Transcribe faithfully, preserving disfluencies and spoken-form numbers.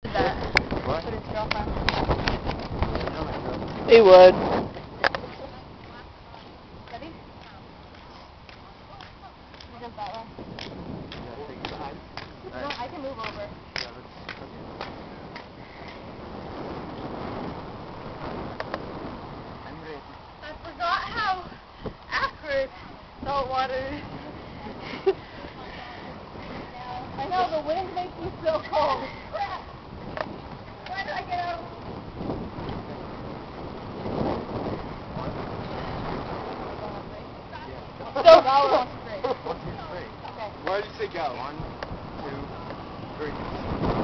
that. What? Put his girlfriend. He would. Ready? You jump that way. No, I can move over. I forgot how acrid salt water is. I know, the wind makes me so cold. Crap! Why did I get out? Yeah. So, go one, two, three. One, two, three. Okay. Why did you say go? One, two, three.